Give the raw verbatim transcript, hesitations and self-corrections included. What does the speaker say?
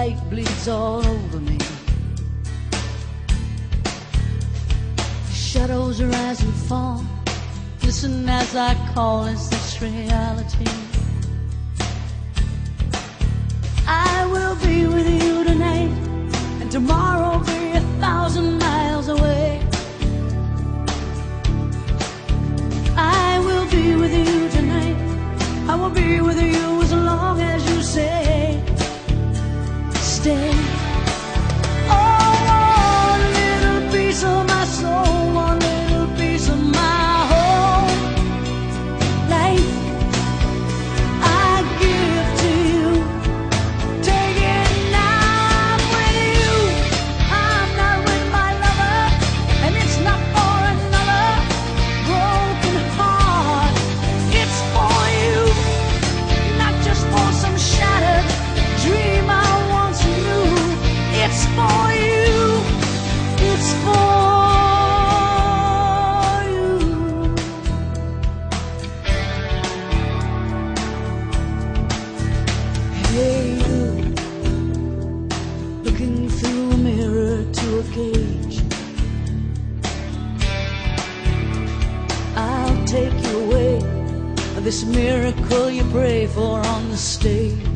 light bleeds all over me. Shadows rise and fall. Listen as I call, is this reality? I will be with you tonight, and tomorrow be a thousand miles away. I will be with you tonight. I will be with you as long as you say stay. Oh, one little piece of my soul, one little piece of my whole life I give to you. Take it now. I'm with you. I'm not with my lover, and it's not for another broken heart. It's for you, not just for some shattered dream I once knew. It's for you. It's for you. Hey, you, looking through a mirror to a cage. I'll take you away, this miracle you pray for on the stage.